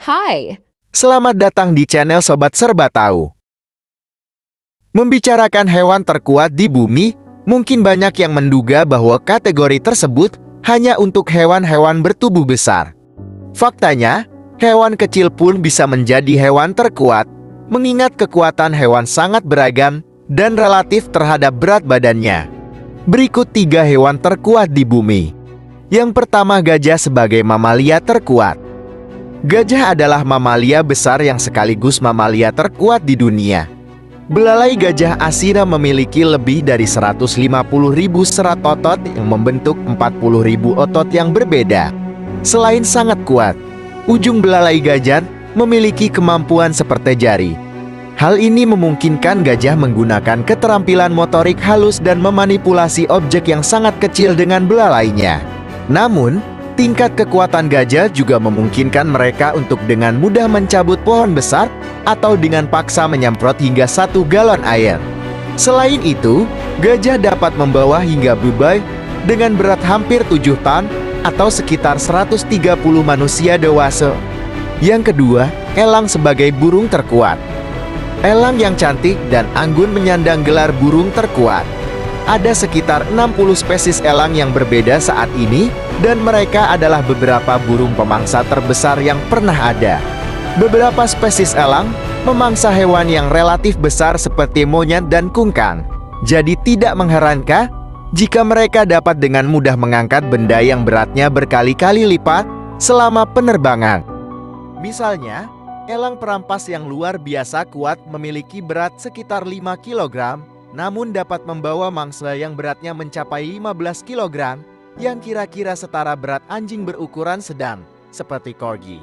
Hai, Selamat datang di channel Sobat Serba Tahu. Membicarakan hewan terkuat di bumi, mungkin banyak yang menduga bahwa kategori tersebut hanya untuk hewan-hewan bertubuh besar. Faktanya, hewan kecil pun bisa menjadi hewan terkuat, mengingat kekuatan hewan sangat beragam dan relatif terhadap berat badannya. Berikut 3 hewan terkuat di bumi. Yang pertama, gajah sebagai mamalia terkuat. Gajah adalah mamalia besar yang sekaligus mamalia terkuat di dunia. Belalai gajah Asira memiliki lebih dari 150.000 serat otot yang membentuk 40.000 otot yang berbeda. Selain sangat kuat, ujung belalai gajah memiliki kemampuan seperti jari. Hal ini memungkinkan gajah menggunakan keterampilan motorik halus dan memanipulasi objek yang sangat kecil dengan belalainya. Namun, tingkat kekuatan gajah juga memungkinkan mereka untuk dengan mudah mencabut pohon besar atau dengan paksa menyemprot hingga 1 galon air. Selain itu, gajah dapat membawa hingga beban dengan berat hampir 7 ton atau sekitar 130 manusia dewasa. Yang kedua, elang sebagai burung terkuat. Elang yang cantik dan anggun menyandang gelar burung terkuat. Ada sekitar 60 spesies elang yang berbeda saat ini, dan mereka adalah beberapa burung pemangsa terbesar yang pernah ada. Beberapa spesies elang memangsa hewan yang relatif besar seperti monyet dan kungkang. Jadi tidak mengherankan jika mereka dapat dengan mudah mengangkat benda yang beratnya berkali-kali lipat selama penerbangan. Misalnya, elang perampas yang luar biasa kuat memiliki berat sekitar 5 kg, namun dapat membawa mangsa yang beratnya mencapai 15 kg, yang kira-kira setara berat anjing berukuran sedang, seperti corgi.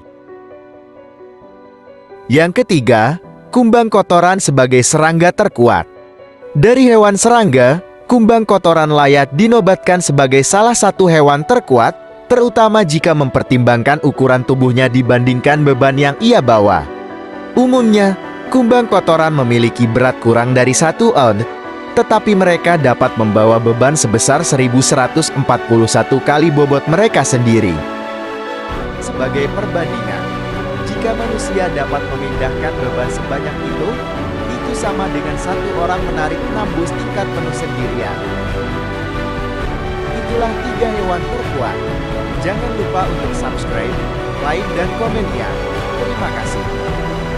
Yang ketiga, kumbang kotoran sebagai serangga terkuat. Dari hewan serangga, kumbang kotoran layak dinobatkan sebagai salah satu hewan terkuat, terutama jika mempertimbangkan ukuran tubuhnya dibandingkan beban yang ia bawa. Umumnya, kumbang kotoran memiliki berat kurang dari 1 ounce, tetapi mereka dapat membawa beban sebesar 1.141 kali bobot mereka sendiri. Sebagai perbandingan, jika manusia dapat memindahkan beban sebanyak itu sama dengan 1 orang menarik 6 bus tingkat penuh sendirian. Itulah 3 hewan terkuat. Jangan lupa untuk subscribe, like, dan komen ya. Terima kasih.